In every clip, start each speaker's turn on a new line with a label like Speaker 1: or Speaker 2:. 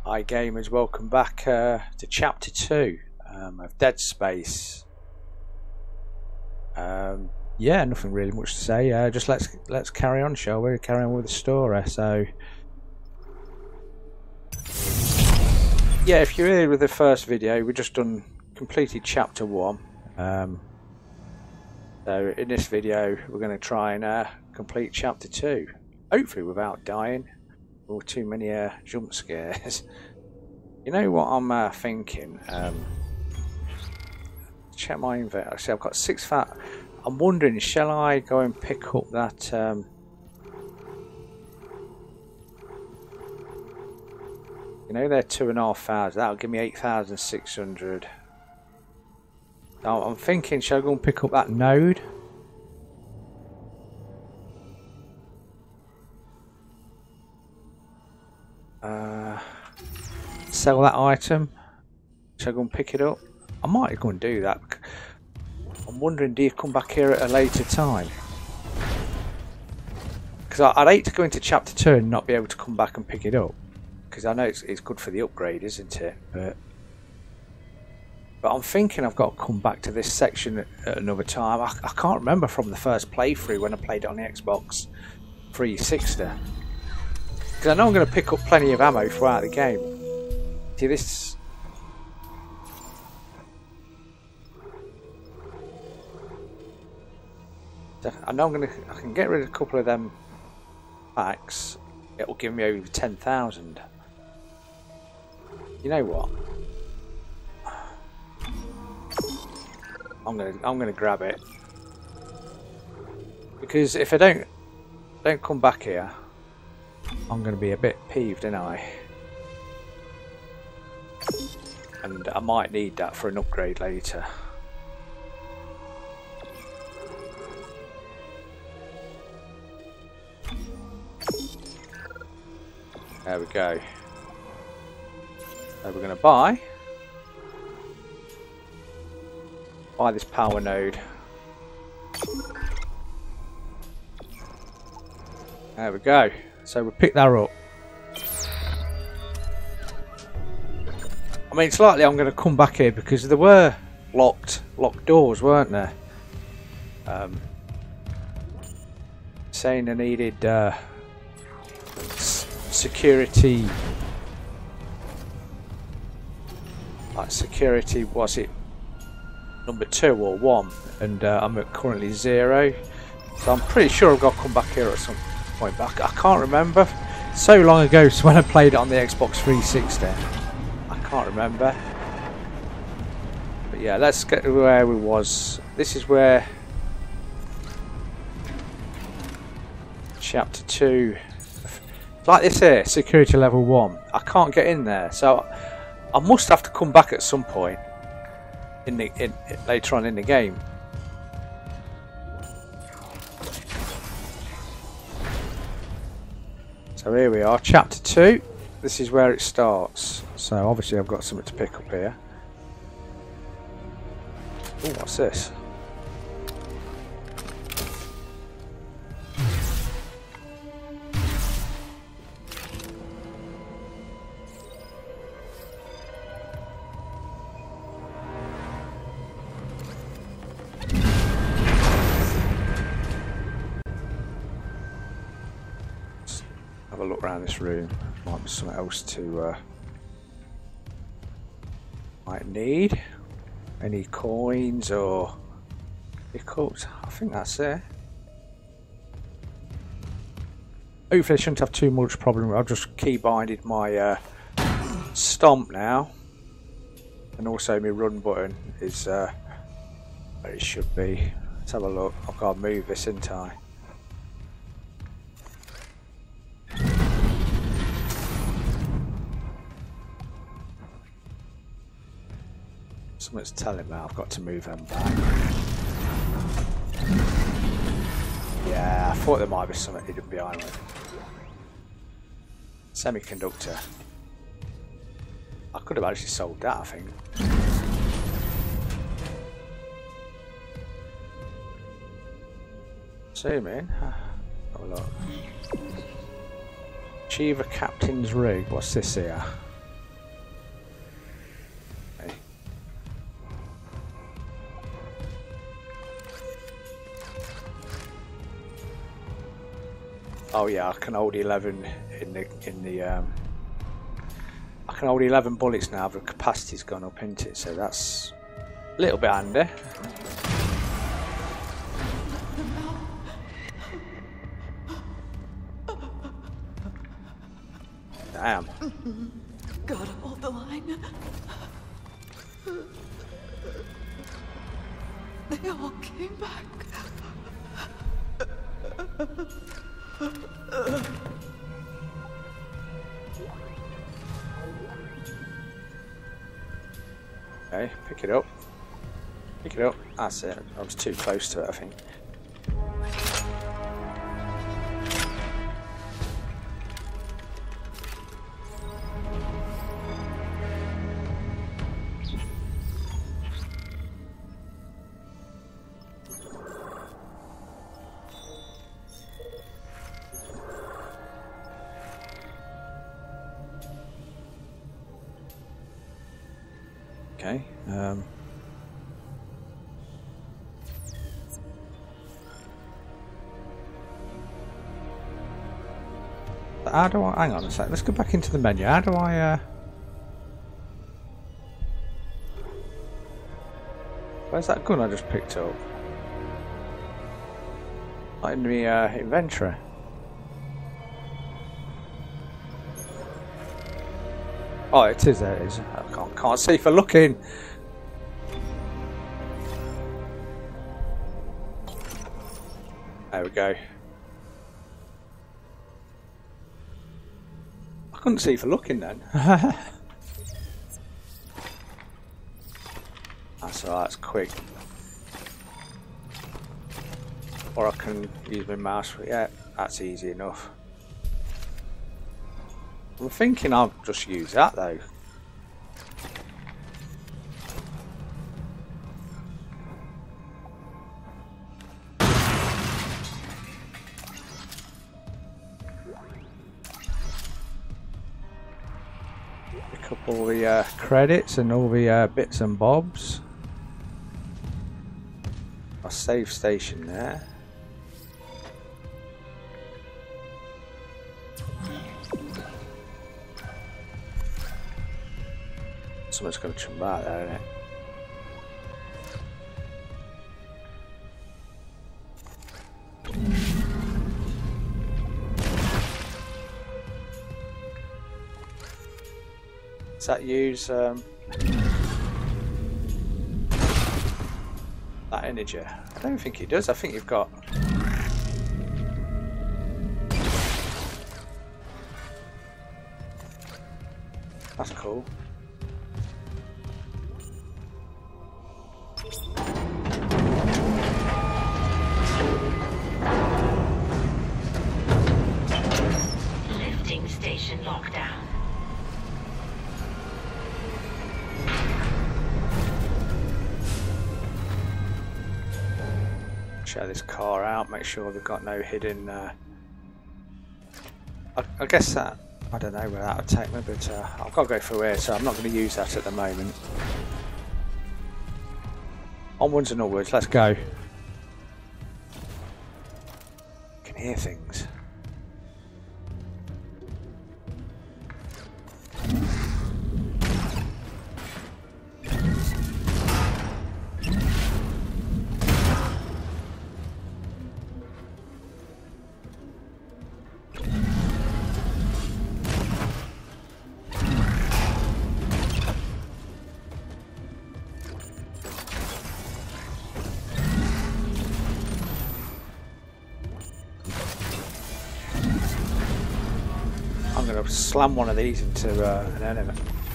Speaker 1: Hi gamers, welcome back to chapter 2 of Dead Space. Yeah, nothing really much to say. Just let's carry on, shall we? Carry on with the story. So yeah, if you're here with the first video, we just completed chapter 1. So in this video, we're going to try and complete chapter 2, hopefully without dying or too many jump scares. You know what I'm thinking? Check my inventory. See, I've got 6 fat. I'm wondering, shall I go and pick up that? You know, they're 2,500. That'll give me 8,600. Now I'm thinking, shall I go and pick up that node? Sell that item. Shall I go and pick it up? I might go and do that. I'm wondering, do you come back here at a later time? Because I'd hate to go into chapter 2 and not be able to come back and pick it up. Because I know it's good for the upgrade, isn't it? But I'm thinking I've got to come back to this section at another time. I can't remember from the first playthrough when I played it on the Xbox360. Because I know I'm going to pick up plenty of ammo throughout the game. See this? I know I can get rid of a couple of them packs. It will give me over 10,000. You know what? I'm gonna grab it, because if I don't come back here, I'm gonna be a bit peeved, ain't I? And I might need that for an upgrade later. There we go. So we're going to buy this power node. There we go. So we'll pick that up. I mean, it's likely I'm going to come back here because there were locked doors, weren't there? Saying I needed security, like security, was it number 2 or 1? And I'm at currently 0, so I'm pretty sure I've got to come back here at some point back. I can't remember. So long ago, so when I played it on the Xbox360, I can't remember. But yeah, let's get to where we was. This is where chapter 2. Like this here, security level 1. I can't get in there, so I must have to come back at some point later on in the game. So here we are, chapter 2. This is where it starts. So obviously I've got something to pick up here. Oh, what's this? Have a look around this room. Might be something else to might need. Any coins or pickups? I think that's it. Hopefully I shouldn't have too much problem. I've just key binded my stomp now, and also my run button is where it should be. Let's have a look. I've got to move this, ain't I? Something's telling me I've got to move them back. Yeah, I thought there might be something hidden behind me. Semiconductor. I could have actually sold that, I think. Zoom in. Have a look. Achieve a captain's rig. What's this here? Oh yeah, I can hold 11 in the I can hold 11 bullets now. The capacity's gone up into it, so that's a little bit handy. Damn.
Speaker 2: Gotta hold the line. They all came back.
Speaker 1: Okay, pick it up. Pick it up. That's it. I was too close to it, I think. Okay. How do I... Hang on a sec. Let's go back into the menu. How do I... Where's that gun I just picked up? Not in the inventory. Oh, it is. There it is. I can't see for looking. There we go. I couldn't see for looking then. That's alright, it's quick. Or I can use my mouse. Yeah, that's easy enough. I'm thinking I'll just use that though. Pick up all the credits and all the bits and bobs. A save station there. Someone's going to jump out there, isn't it? Does that use that energy? I don't think it does. I think you've got... That's cool.
Speaker 3: Lifting station lockdown.
Speaker 1: Check this car out, make sure they've got no hidden... I guess that... I don't know where that would take me, but I've got to go through here, so I'm not going to use that at the moment. Onwards and upwards, let's go. I can hear things. I'm going to slam one of these into an enemy.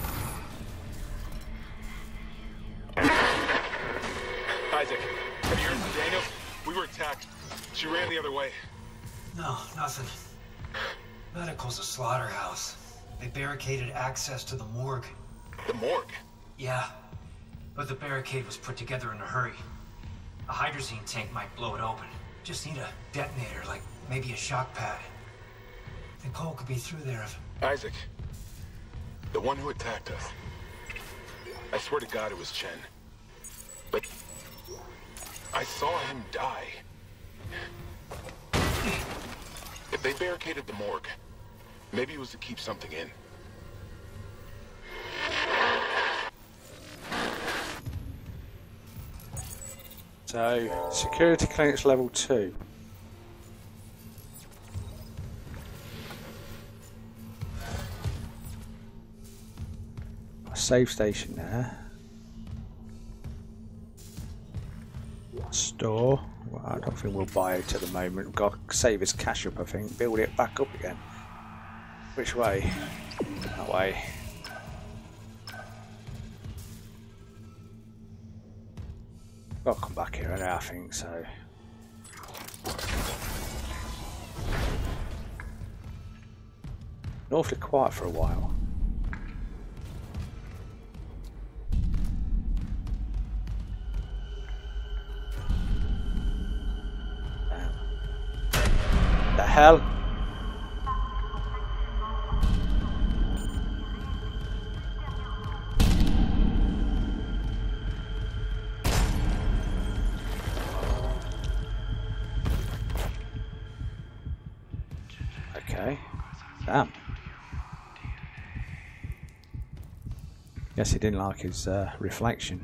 Speaker 4: Isaac, have you heard from Daniel? We were attacked. She ran the other way.
Speaker 5: No, nothing. Medical's a slaughterhouse. They barricaded access to the morgue.
Speaker 4: The morgue?
Speaker 5: Yeah, but the barricade was put together in a hurry. A hydrazine tank might blow it open. Just need a detonator, like maybe a shock pad. Nicole could be through there if...
Speaker 4: Isaac, the one who attacked us. I swear to God it was Chen. But I saw him die. If they barricaded the morgue, maybe it was to keep something in.
Speaker 1: So, security clearance level 2. A save station there. Store. Well, I don't think we'll buy it at the moment. We've got to save his cash up, I think. Build it back up again. Which way? That way. I'll come back here anyway, I think so. Awfully quiet for a while. The hell? Okay. Damn. Guess he didn't like his reflection.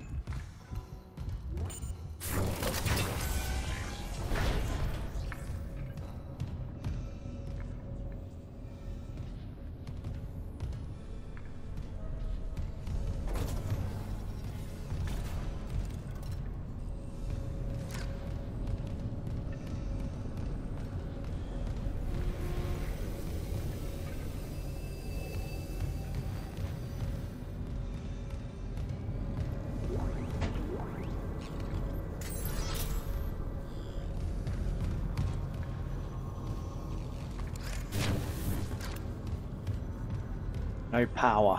Speaker 1: No power.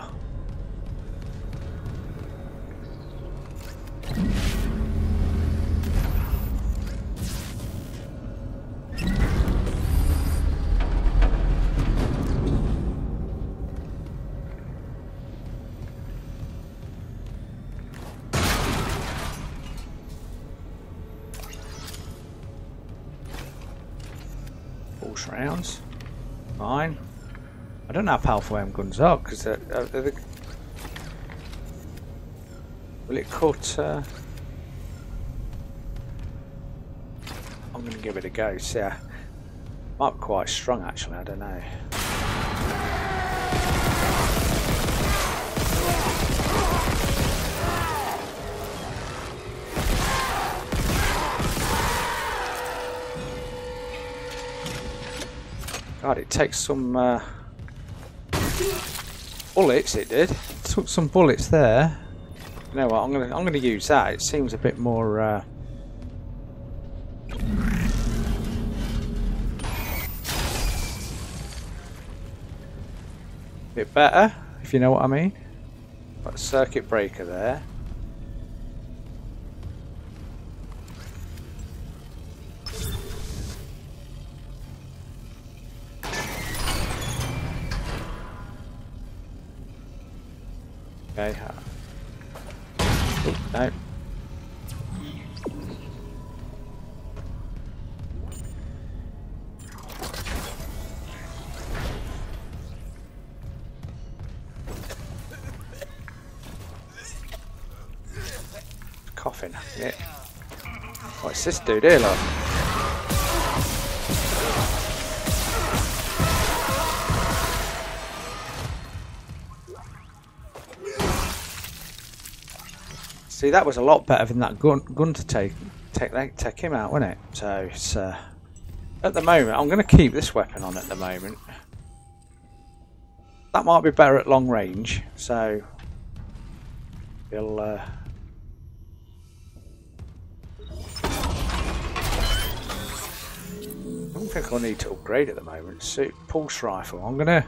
Speaker 1: Pulse rounds. Fine. I don't know how powerful them guns are because will it cut? I'm going to give it a go. See, might be quite strong actually. I don't know. God, it takes some bullets. It did. Took some bullets there. You know what? I'm gonna use that. It seems a bit more. Bit better, if you know what I mean. Got a circuit breaker there. Okay. Oh, no. Coughing. Yeah. What's this dude here, look? See, that was a lot better than that gun to take him out, wasn't it? So it's at the moment I'm going to keep this weapon on at the moment. That might be better at long range, so we'll I don't think I'll need to upgrade at the moment. Suit pulse rifle. I'm gonna.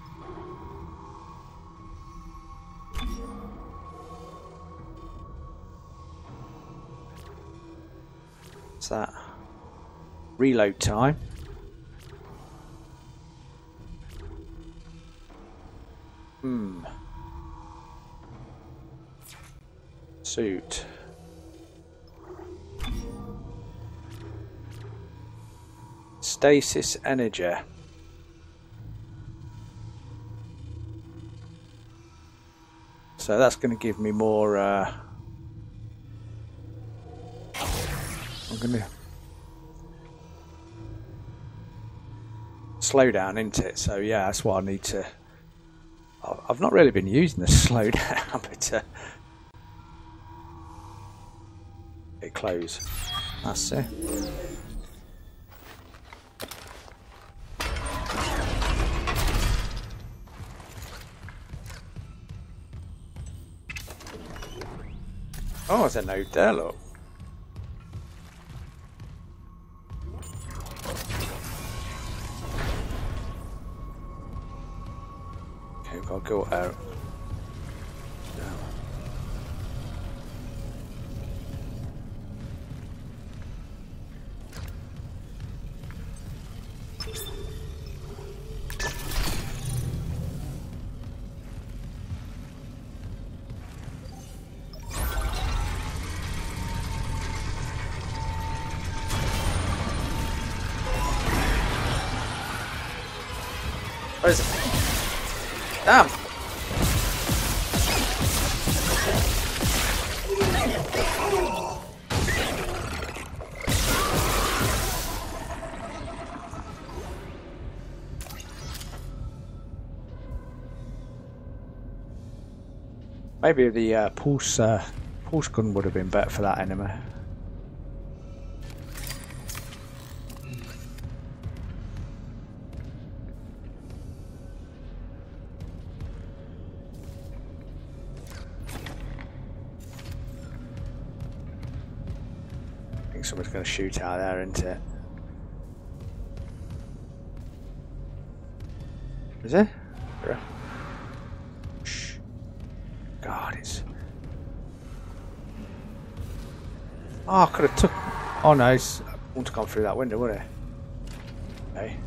Speaker 1: What's that? Reload time. Suit. Stasis energy. So that's going to give me more. I'm going to slow down, isn't it? So yeah, that's what I need to. I've not really been using the slow down, but it close. That's it. Oh, there's a node there, look. Okay, we've got to go out. Where is it? Damn! Maybe the pulse gun would have been better for that enemy. I think someone's going to shoot out there, isn't it? Is it? Yeah. God, it's. Oh, I could have took. Oh no, I wouldn't have gone through that window, would it? Hey.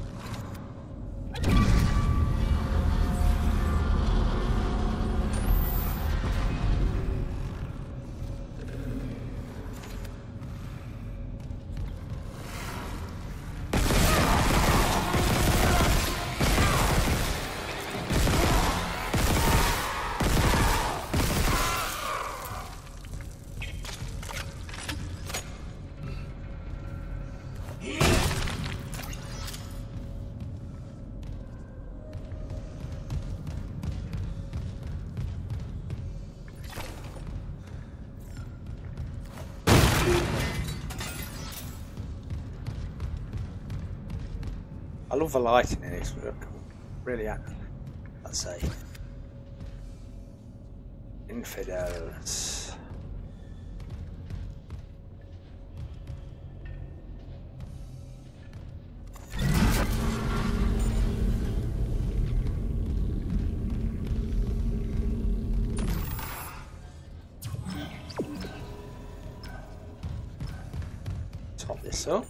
Speaker 1: I love the lighting in it. Really, I'd say. Infidels. Top this up.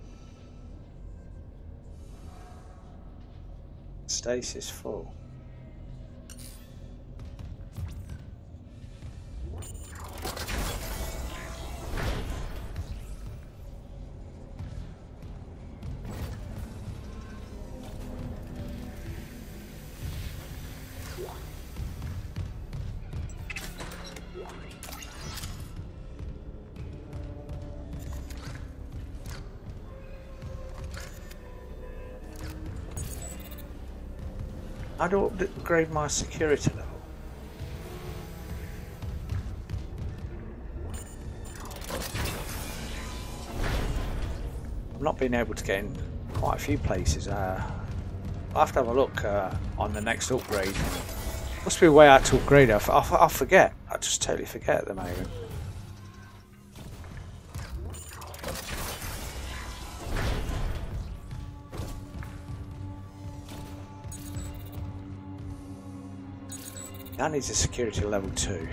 Speaker 1: Stasis full. How do I upgrade my security level? I've not been able to get in quite a few places. I'll have to have a look on the next upgrade. Must be a way out to upgrade it. I'll forget. I just totally forget at the moment. That needs a security level 2.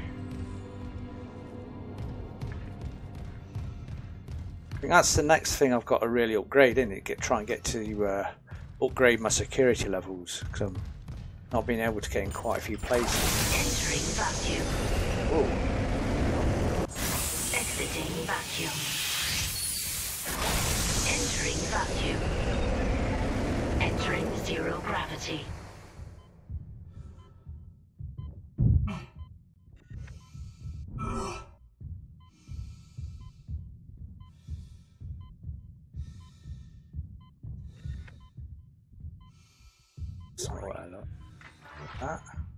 Speaker 1: I think that's the next thing I've got to really upgrade, isn't it? Try and get to upgrade my security levels, because I'm not being able to get in quite a few places.
Speaker 3: Entering vacuum.
Speaker 1: Ooh.
Speaker 3: Exiting vacuum. Entering vacuum. zero gravity.
Speaker 1: Sort that up. That.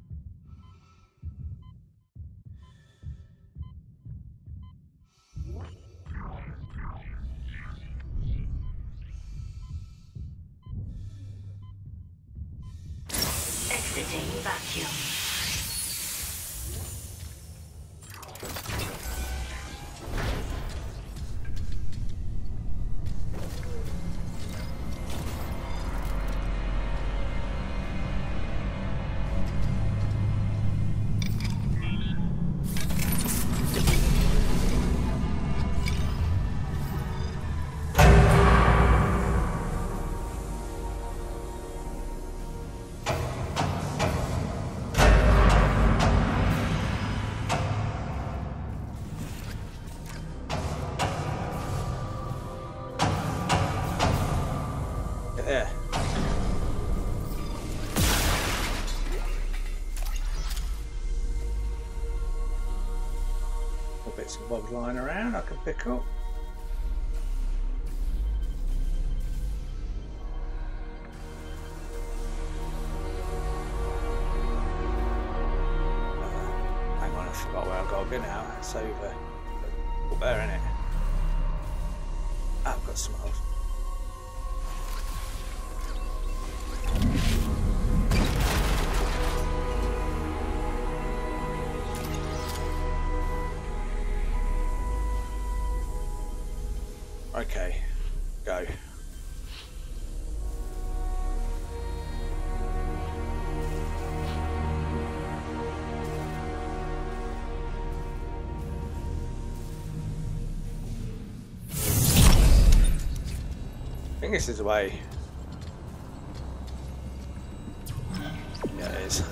Speaker 3: Exiting vacuum.
Speaker 1: There. Little bits and bobs lying around I can pick up. Hang on, I forgot where I've got to go now. It's over. Up there, innit? I've got some else. Okay, go. I think this is the way. Yeah, it is.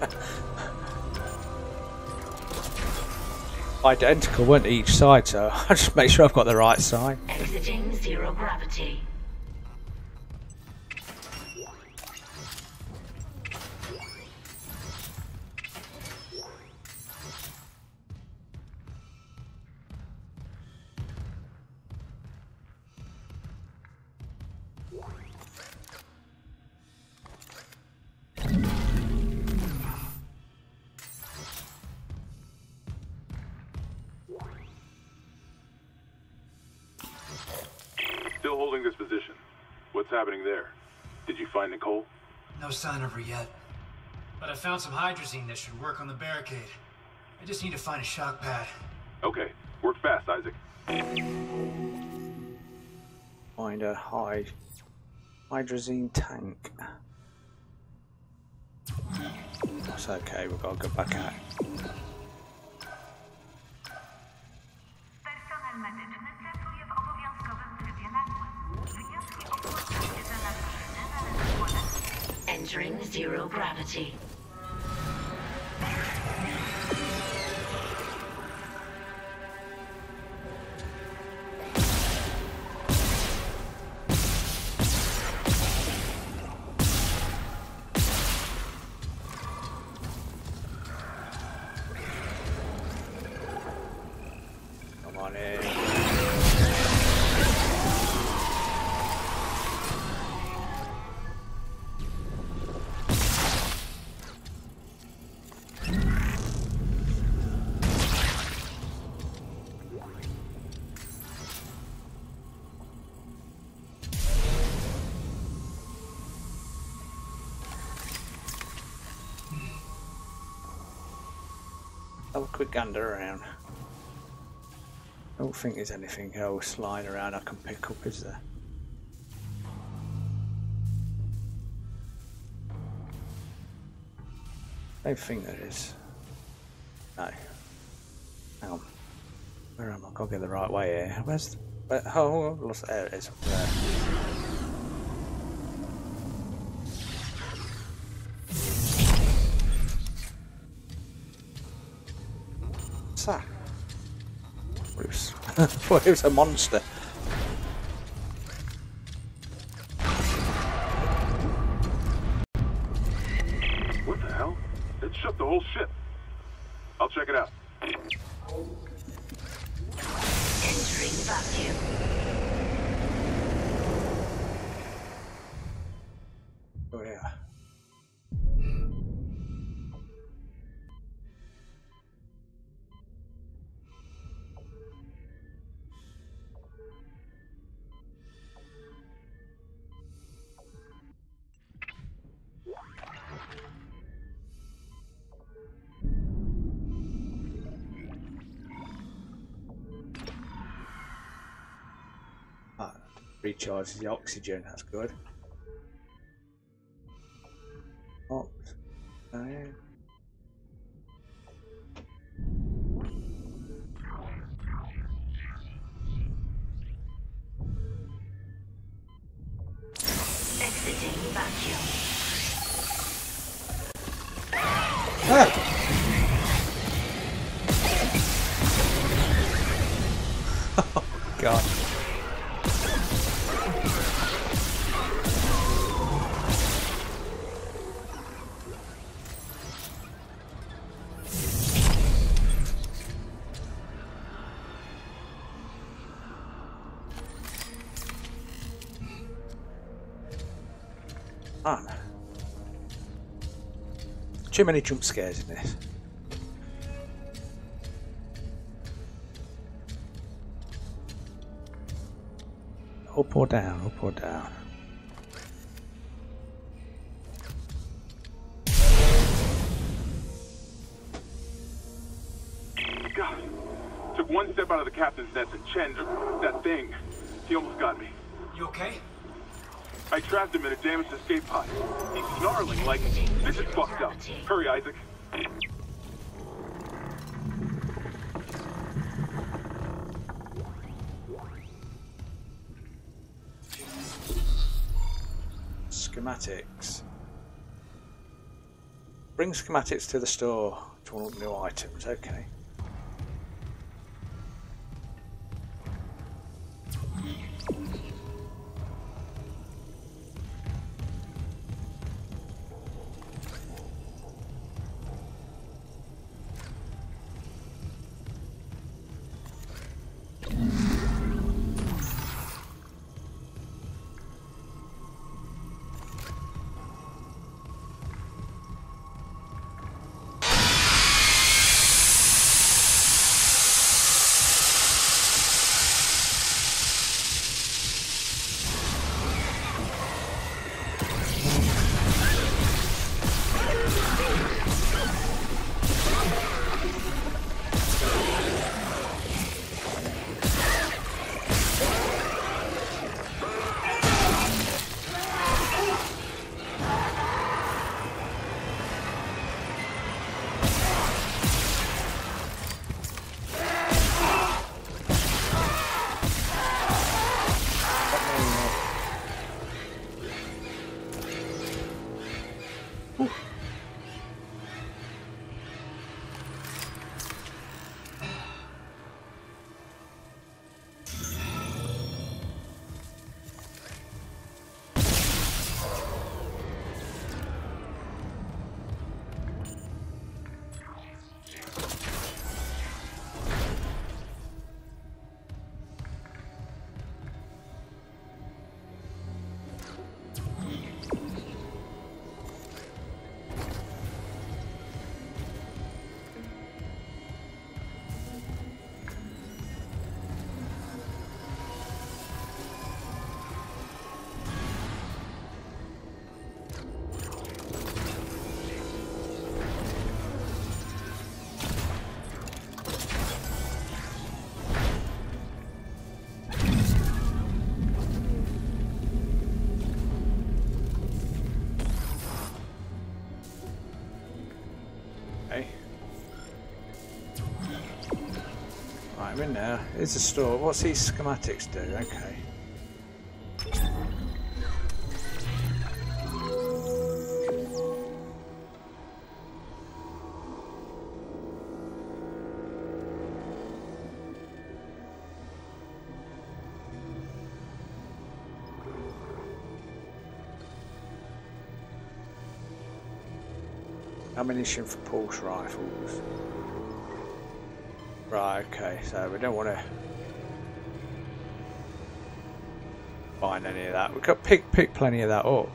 Speaker 1: Identical, weren't each side, so I'll just make sure I've got the right side.
Speaker 3: Exiting zero gravity.
Speaker 4: Still holding this position. What's happening there? Did you find Nicole?
Speaker 5: No sign of her yet. But I found some hydrazine that should work on the barricade. I just need to find a shock pad.
Speaker 4: Okay, work fast, Isaac.
Speaker 1: Find a hydrazine tank. That's okay, we've got to go back out.
Speaker 6: Personel medyczny pracuje w obowiązkowym trybie nagłym. Wnioski o włączenie do maszyny należy składać.
Speaker 3: Entering zero gravity.
Speaker 1: Come on in. Have a quick gander around. I don't think there's anything else lying around I can pick up, is there? I don't think there is. No. Hang on. Where am I? I've got to get the right way here. Where's the... oh, lost, there it is. Up there. What's that? I thought it was a monster.
Speaker 4: It shook the whole ship. I'll check it out.
Speaker 3: Entering vacuum.
Speaker 1: Oh yeah. Recharges the oxygen, that's good. Oxygen.
Speaker 3: Exiting vacuum.
Speaker 1: Oh god. Man. Too many jump scares in this. Up or down, up or down.
Speaker 4: God. Took one step out of the captain's nest and Chen, that thing, he almost got me.
Speaker 5: You okay?
Speaker 4: I trapped him in a damaged escape pod. He's snarling like, this is fucked up. Hurry, Isaac.
Speaker 1: Schematics. Bring schematics to the store to unlock new items, okay. I'm in there. It's a store. What's these schematics do? Okay. Ammunition for pulse rifles. Right, okay, so we don't want to find any of that. We could pick plenty of that up.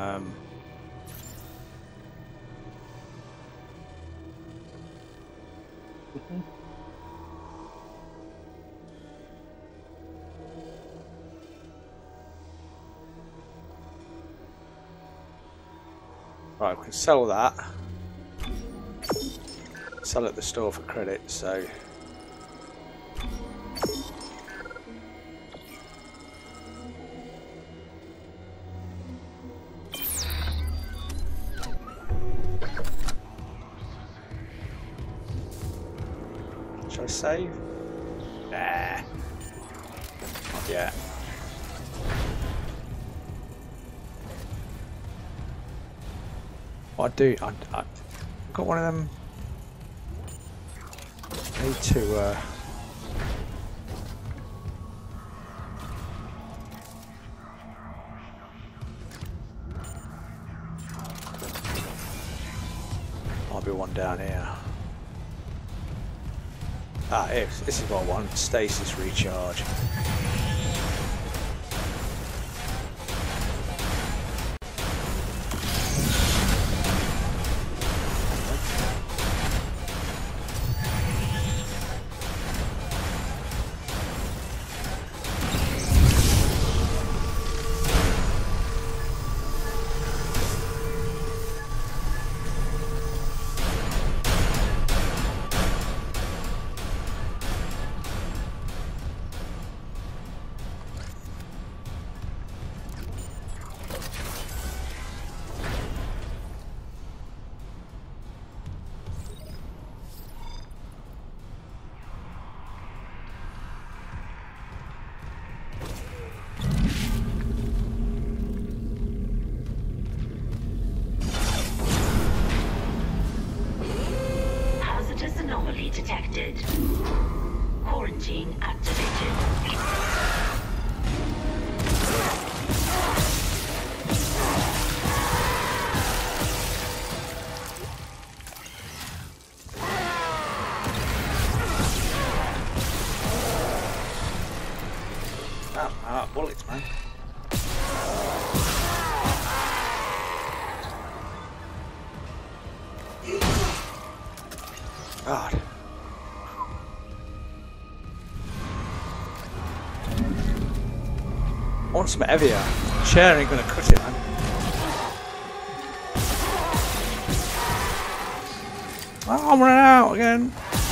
Speaker 1: Right, we can sell that. Sell at the store for credit, so shall I save? Nah. Not yet. What I do, I've got one of them. I need to might be one down here. Ah, this is what I want. Stasis recharge.
Speaker 3: Detected. Quarantine activated.
Speaker 1: Bullets, man. God. I want some heavier. Chair ain't gonna cut it, man. Oh, I'm running out again.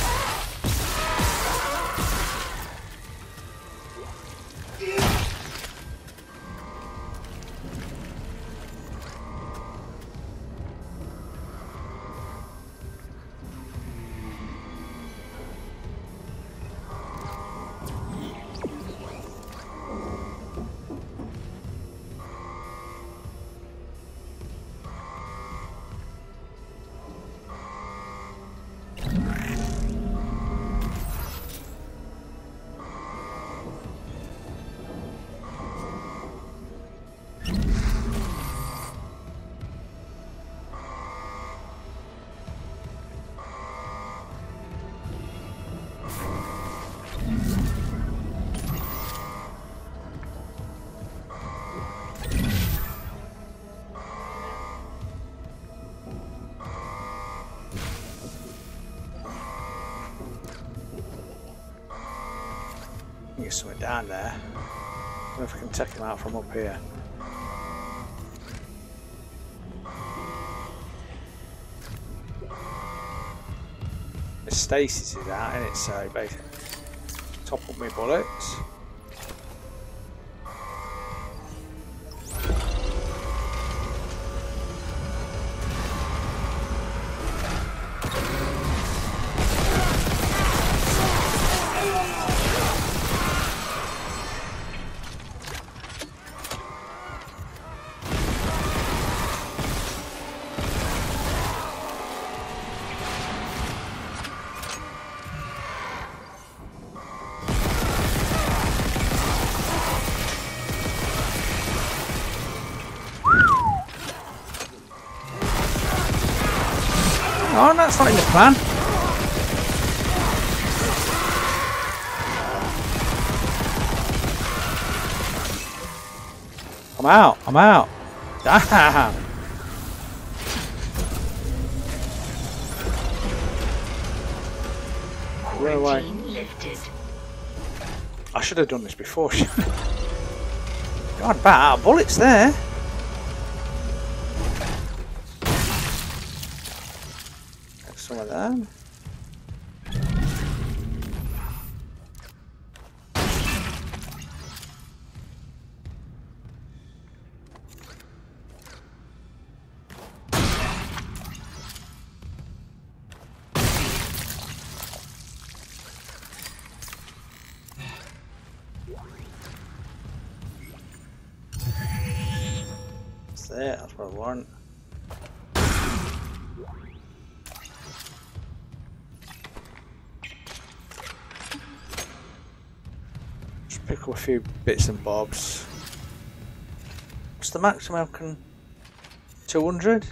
Speaker 1: There's something down there. I don't know if I can take him out from up here. The stasis is out, isn't it? So basically, top up my bullets. Oh, that's not in the plan. I'm out. I'm out. Damn.
Speaker 3: Quarantine lifted.
Speaker 1: I should have done this before. God, about out of bullets there. Get some of them. That's what I want. Just pick up a few bits and bobs. What's the maximum I can? 200?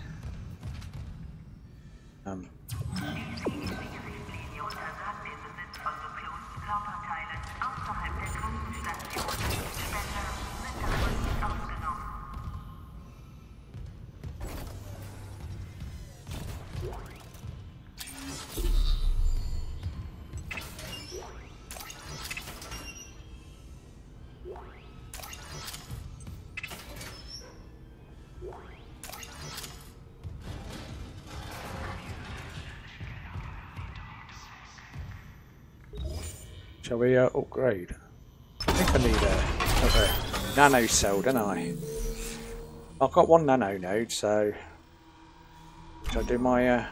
Speaker 1: Shall we upgrade? I think I need a nano cell, don't I? I've got one nano node, so shall I do my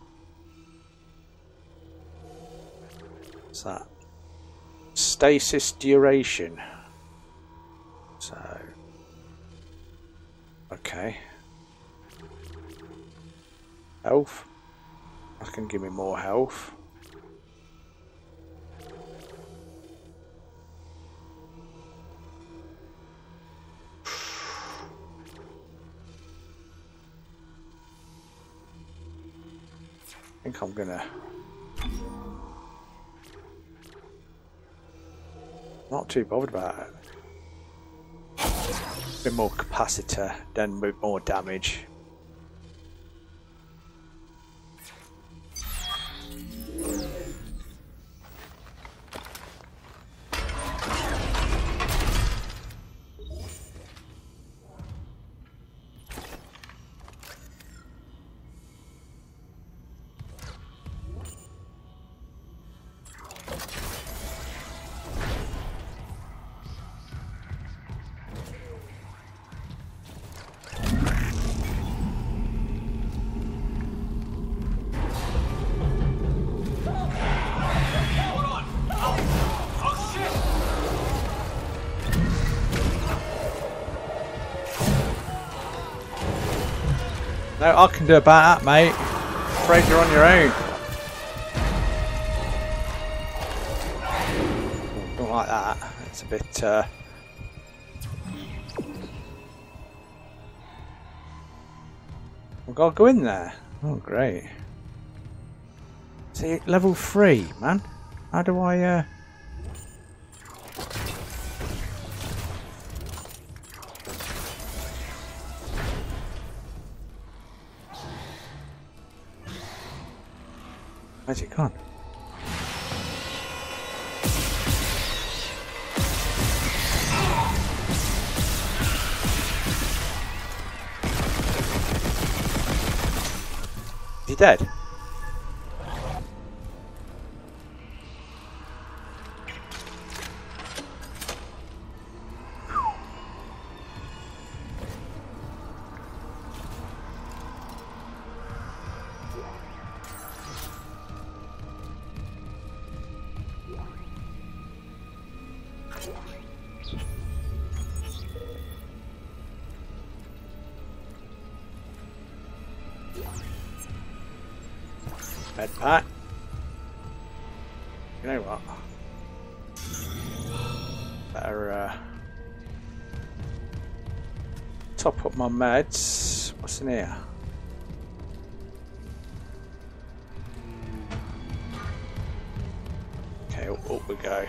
Speaker 1: what's that? Stasis duration. So okay. Health. That can give me more health. I think I'm gonna not too bothered about it. A bit more capacitor, then a bit more damage. No, I can do about that, mate. Afraid you're on your own. Don't like that. It's a bit. We've got to go in there. Oh, great. See, level 3, man. How do I? Where's it gone? Is he dead? Med pack. You know what? Better top up my meds. What's in here? Up we go.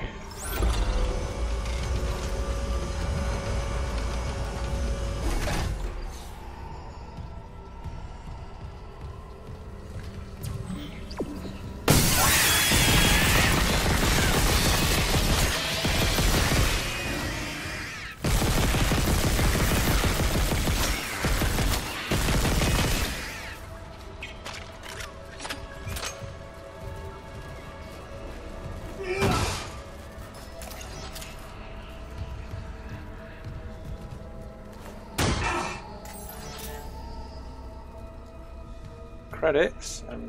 Speaker 1: Credits and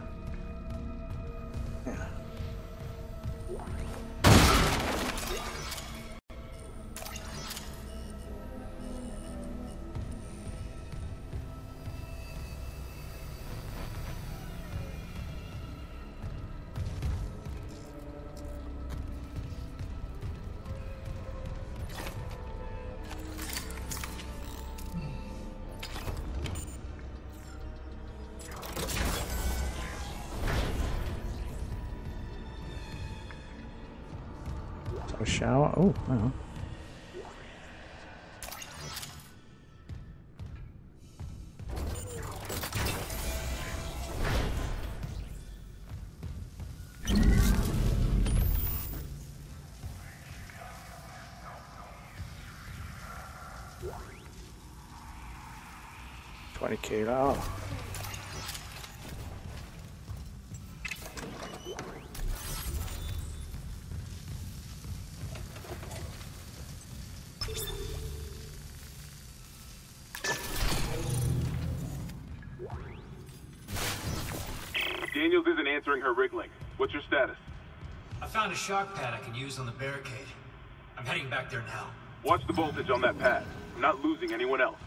Speaker 1: yeah. A shower. Oh, hang on. $20. Oh.
Speaker 4: Daniels isn't answering her rig link. What's your status?
Speaker 5: I found a shock pad I can use on the barricade. I'm heading back there now.
Speaker 4: Watch the voltage on that pad. I'm not losing anyone else.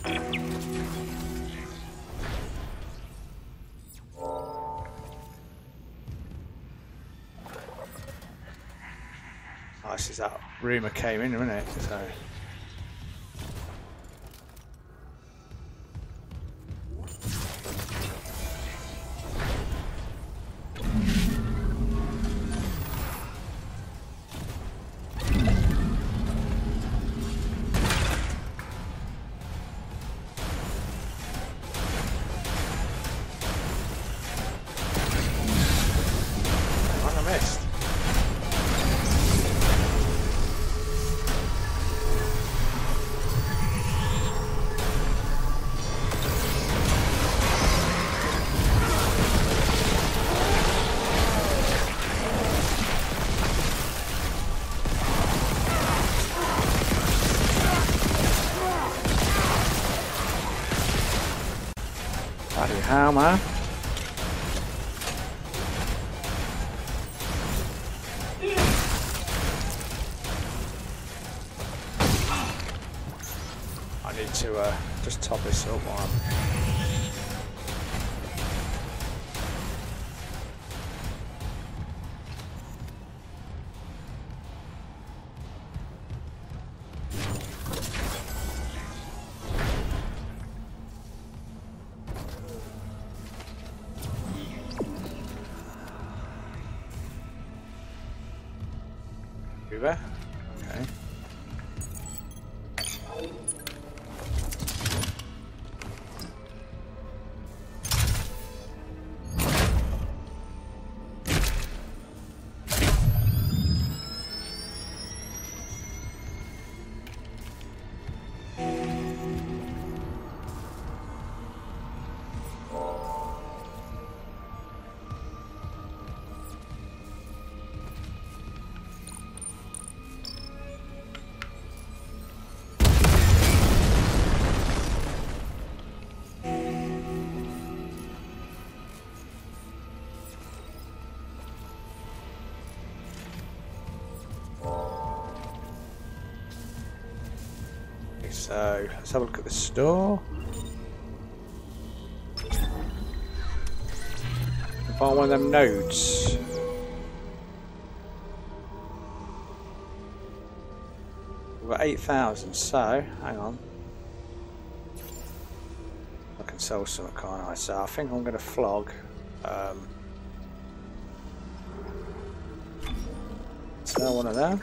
Speaker 1: Oh, this is that rumour came in, isn't it? So. Bloody hell, man. I need to just top this up one. There? Okay. So let's have a look at the store. Find one of them nodes. We've got 8,000, so hang on. I can sell some, can't I? So I think I'm going to flog. there one of them?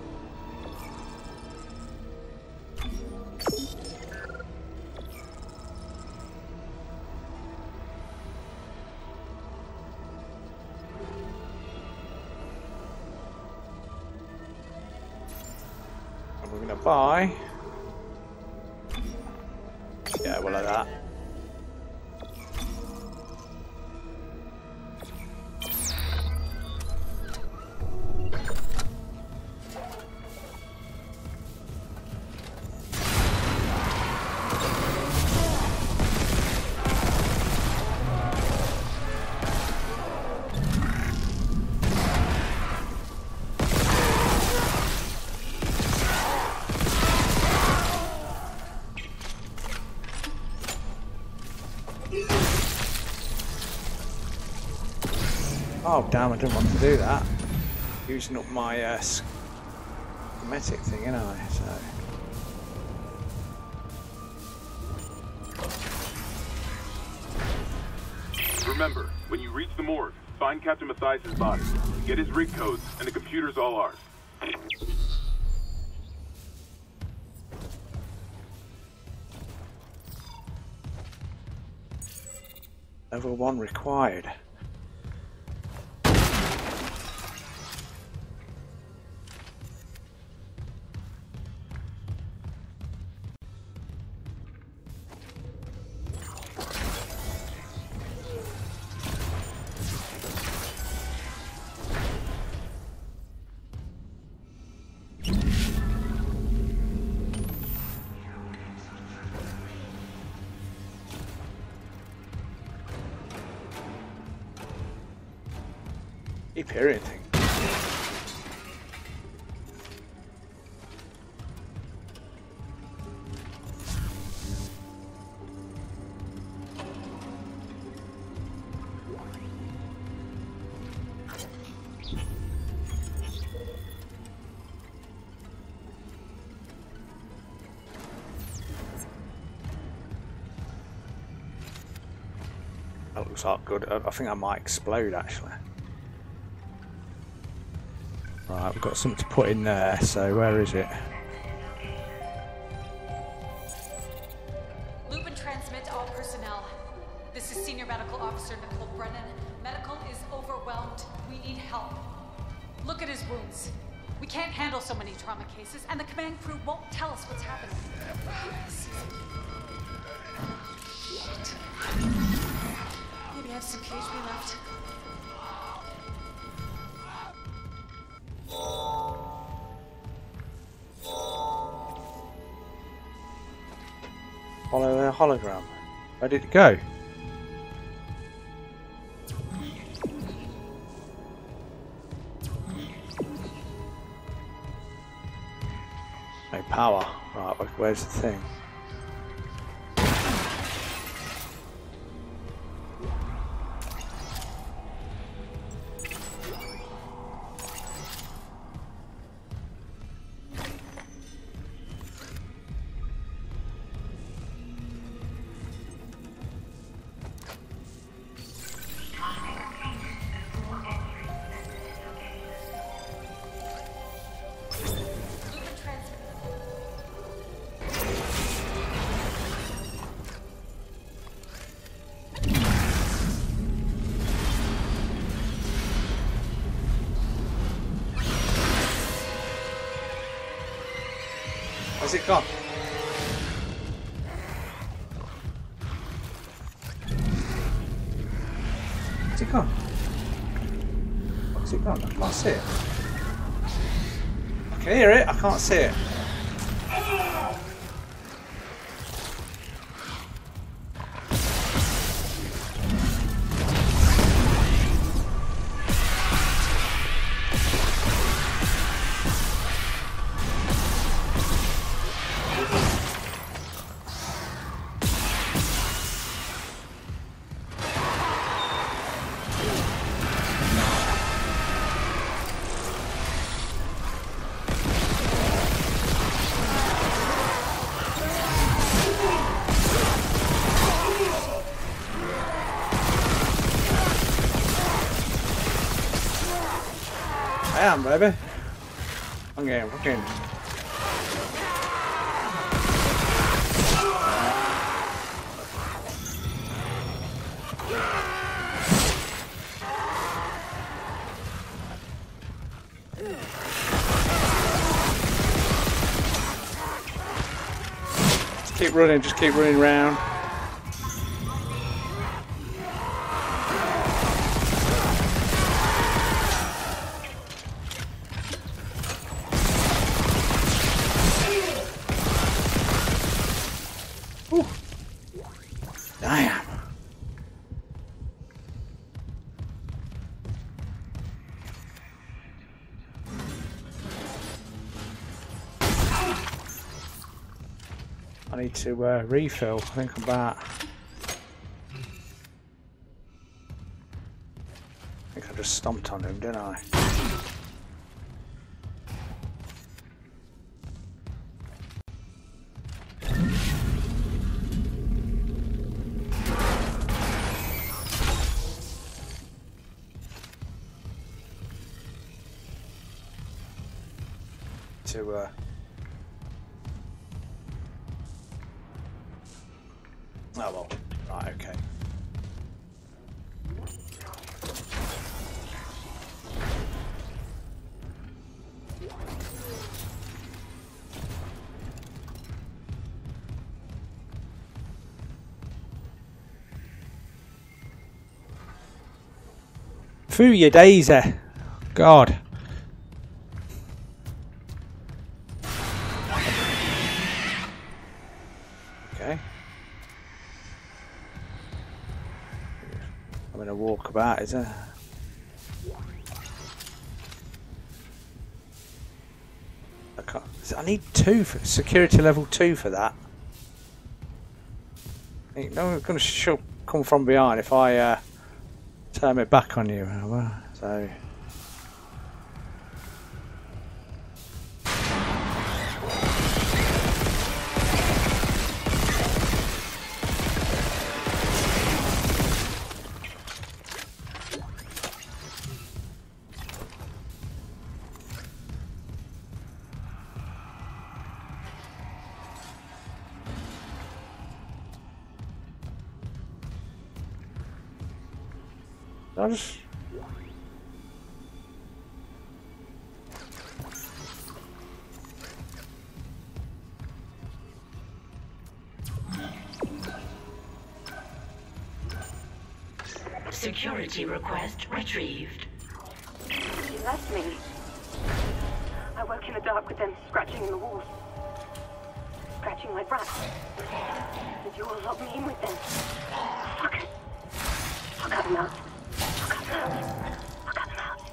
Speaker 1: And we're going to buy. Yeah, well, like that. Oh damn, I didn't want to do that. Using up my schematic thing, ain't I? So.
Speaker 7: Remember, when you reach the morgue, find Captain Mathias' body. Get his rig codes, and the computer's all ours.
Speaker 1: Level 1 required. Keep hearing things. That looks like good. I think I might explode actually. Right, we've got something to put in there, so where is it?
Speaker 8: Loop and transmit all personnel. This is Senior Medical Officer Nicole Brennan. Medical is overwhelmed. We need help. Look at his wounds. We can't handle so many trauma cases, and the command crew won't tell us what's happening. Shit. Maybe I have some KHB left.
Speaker 1: Follow the hologram. Where did it go? No power. Right, where's the thing? Where's it gone? Where's it gone? Where's it gone? I can't see it. I can hear it, I can't see it. I am, baby. I'm fucking. Just keep running round. Ooh. Damn. I need to refill. I think I'm about. I think I just stomped on him, didn't I? Oh well, right, okay. Foo your daisy. God. Okay. I'm gonna walk about, is it? I need 2 for security level 2 for that. Ain't no one's gonna come from behind if I turn my back on you. So. I'll just...
Speaker 3: Security request retrieved.
Speaker 9: You left me. I woke in the dark with them scratching in the walls. Scratching like rats. And you all locked me in with them. Fuck it. I'll cut them out. I'll cut them out. I'll cut them out.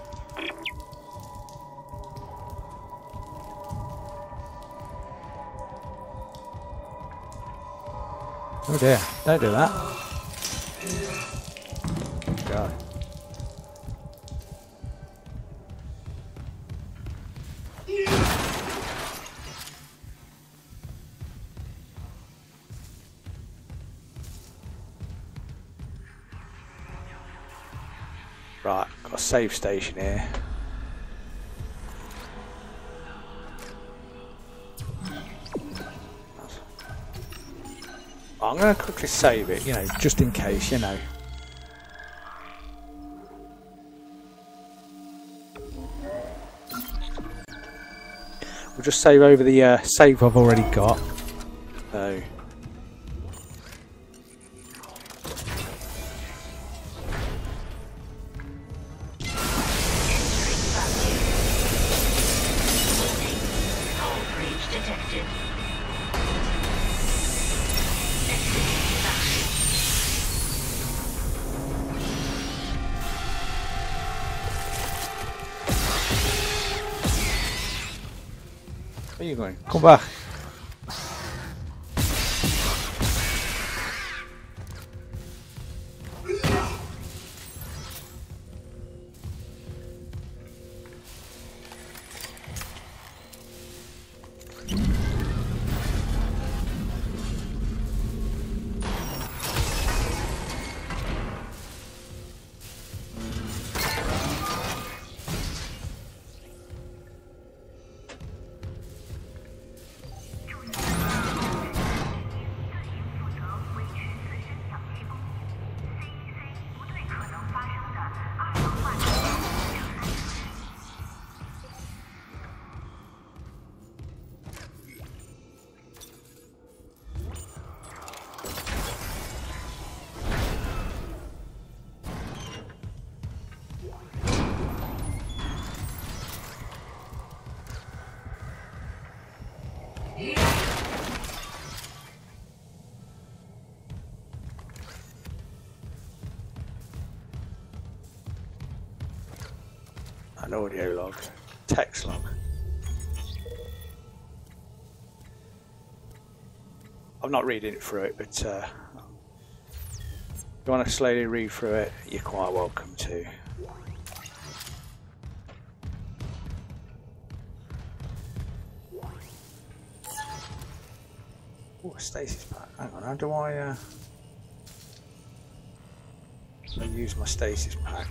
Speaker 1: Oh dear, don't do that. God. Right, got a save station here. I'm going to quickly save it, you know, just in case, you know. We'll just save over the save I've already got. So. Where are you going? Come back. An audio log, text log. I'm not reading it through it, but if you want to slowly read through it, you're quite welcome to. Oh, a stasis pack. Hang on, how do I use my stasis pack?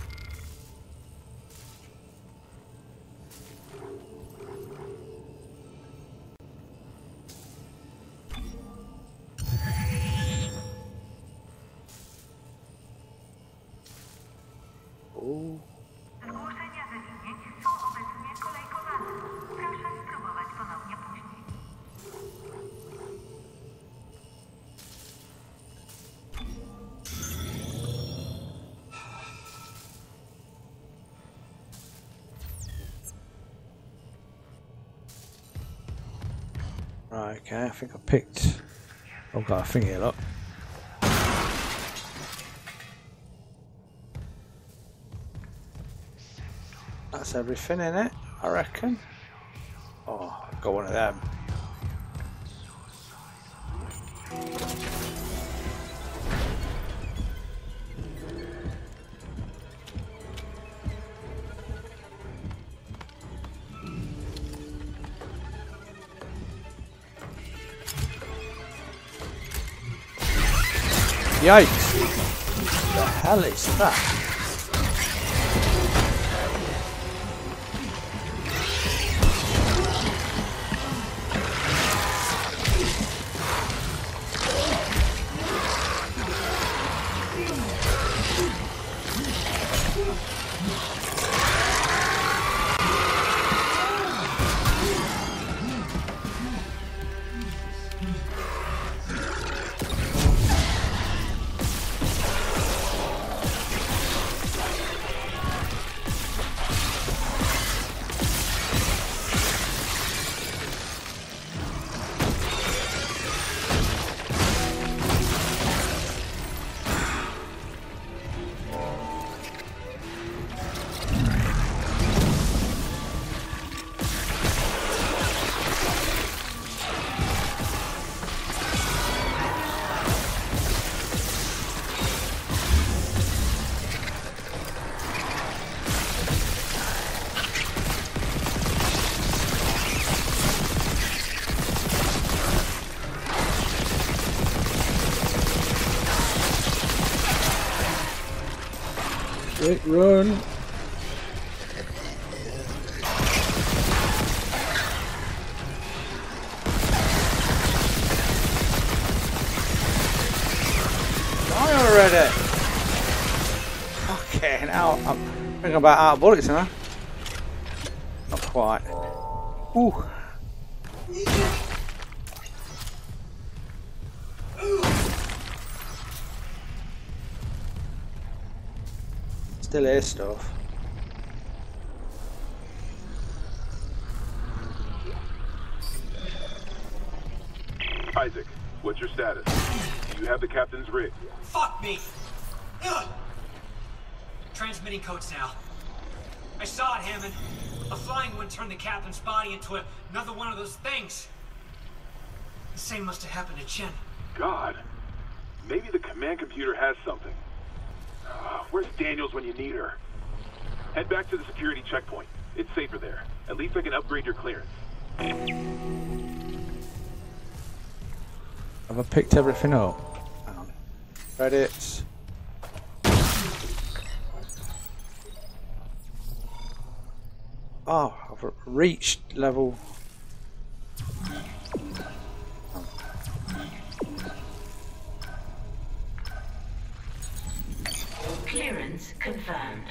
Speaker 6: Zgłoszenia wywinięć są obecnie kolejkowane. Proszę spróbować ponownie później.
Speaker 1: Right, okay, I think I picked. I've got a thing here, look. That's everything in it, I reckon. Oh, I've got one of them. Yikes! What the hell is that? Run! Die already! Okay, now I'm thinking about out of bullets, huh? Not quite. Ooh! Still air stuff.
Speaker 7: Isaac, what's your status? Do you have the captain's rig?
Speaker 5: Fuck me! Ugh. Transmitting codes now. I saw it, Hammond. A flying one turned the captain's body into another one of those things. The same must have happened to Chen.
Speaker 7: God. Maybe the command computer has something. Where's Daniels when you need her? Head back to the security checkpoint. It's safer there. At least I can upgrade your clearance.
Speaker 1: Have I picked everything up? Hang on. Credits. Oh, I've reached level.
Speaker 3: Clearance confirmed.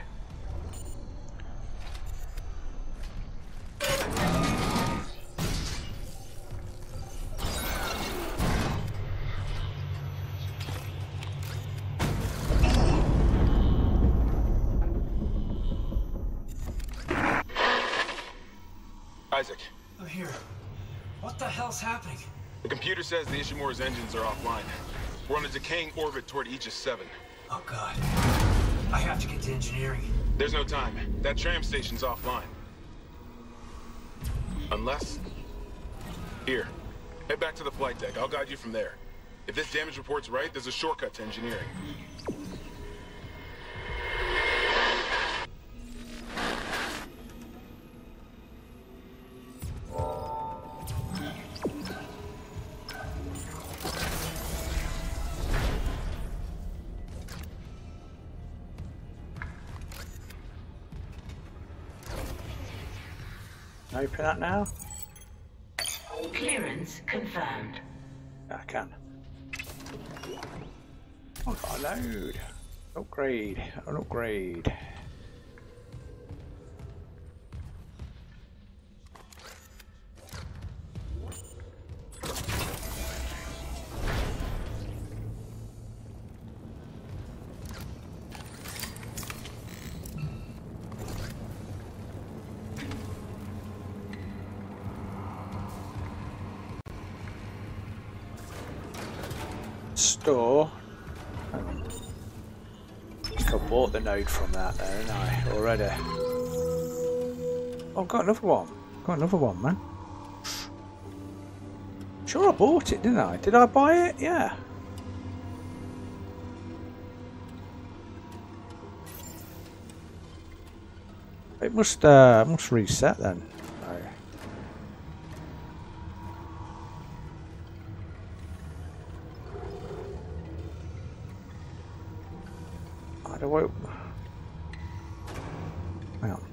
Speaker 4: Isaac.
Speaker 5: I'm here. What the hell's happening?
Speaker 4: The computer says the Ishimura's engines are offline. We're on a decaying orbit toward Aegis 7.
Speaker 5: Oh god. I have to get to engineering.
Speaker 4: There's no time. That tram station's offline. Unless... Here. Head back to the flight deck. I'll guide you from there. If this damage report's right, there's a shortcut to engineering.
Speaker 1: Open that now?
Speaker 3: Clearance confirmed.
Speaker 1: I can. Oh, got a load. Upgrade. An upgrade. Store. I think I bought the node from that there, didn't I? Already. Oh, I've got another one. Got another one, man. Sure, I bought it, didn't I? Did I buy it? Yeah. It must reset then. Hang on.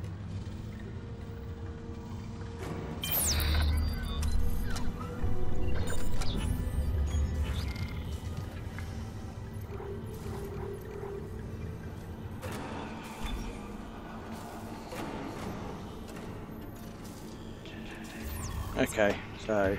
Speaker 1: Okay, so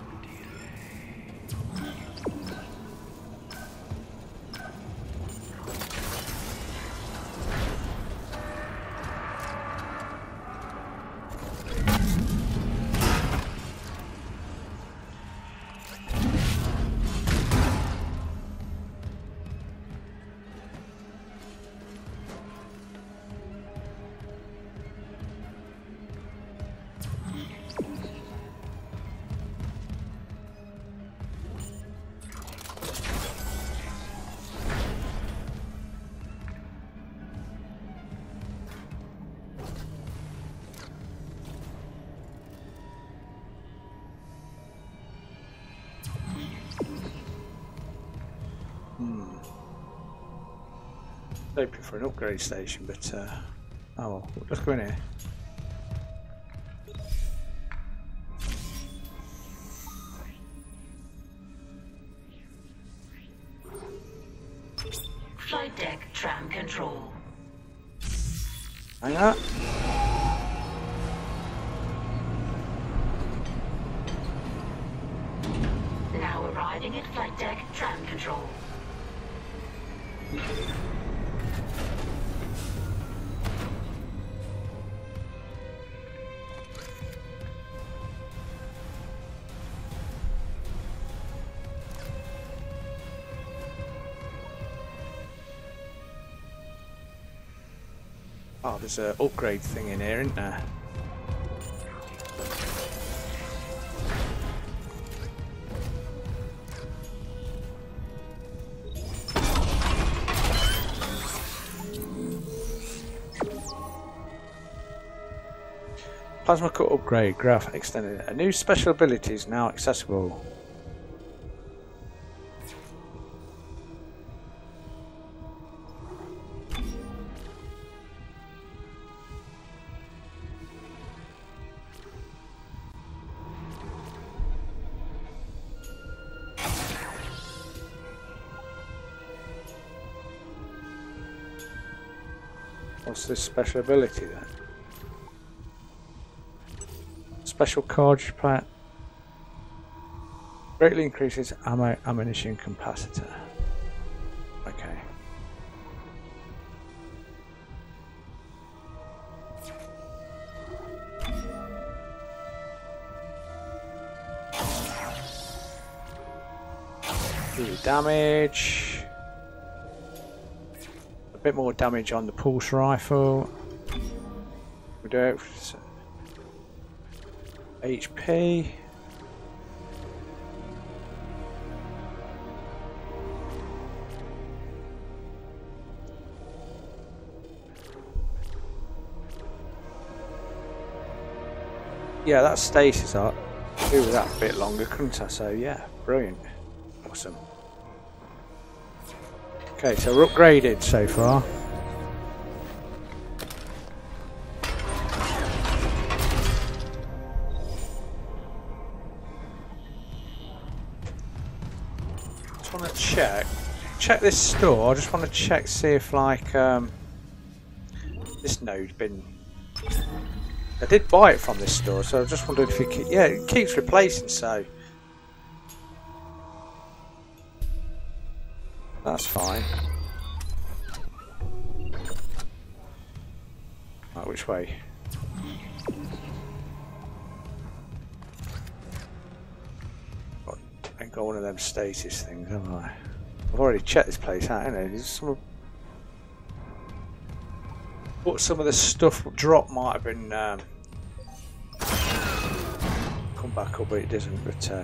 Speaker 1: open for an upgrade station, but oh well, let's go in here.
Speaker 3: Flight deck tram control.
Speaker 1: Hang on.
Speaker 3: Now arriving at flight deck tram control.
Speaker 1: Oh, there's an upgrade thing in here, isn't there? Plasma cut upgrade, graph extended. A new special ability is now accessible. What's this special ability then? Special cartridge pack. Greatly increases ammunition capacitor. Okay. Do damage. A bit more damage on the pulse rifle. We do it for HP. Yeah, that stasis I'd do with that a bit longer, couldn't I? So yeah, brilliant. Awesome. Okay, so we're upgraded so far. Just want to check this store. I just want to check, see if like this node's been. I did buy it from this store, so I just wondered if it yeah, it keeps replacing, so that's fine. Right, which way? I ain't got one of them stasis things, have I? I've already checked this place out, haven't I? There's some of the stuff drop might have been come back up, but it doesn't. But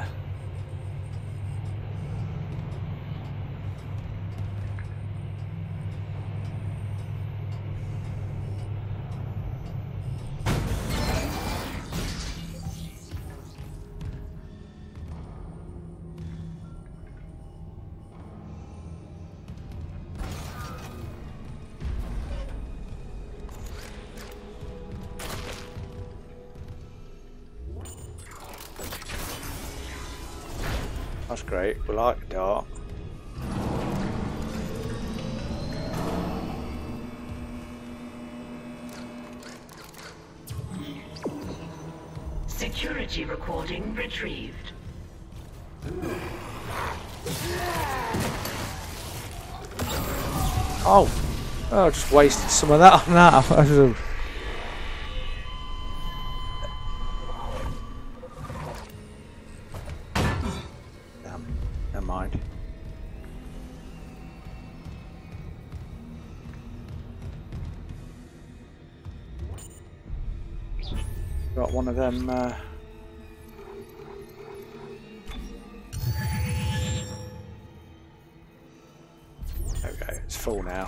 Speaker 1: that's great. We like the dark.
Speaker 3: Security recording retrieved.
Speaker 1: Oh, I just wasted some of that on that. Never mind. Got one of them. Okay, it's full now.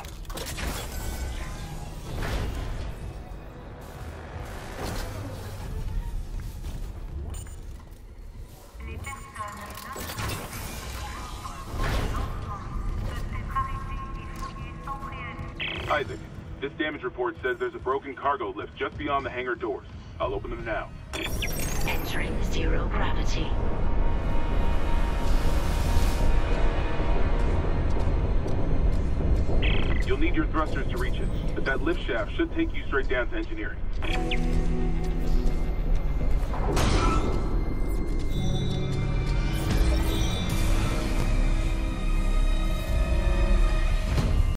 Speaker 7: Isaac, this damage report says there's a broken cargo lift just beyond the hangar doors. I'll open them now.
Speaker 3: Entering zero gravity.
Speaker 7: You'll need your thrusters to reach it, but that lift shaft should take you straight down to engineering.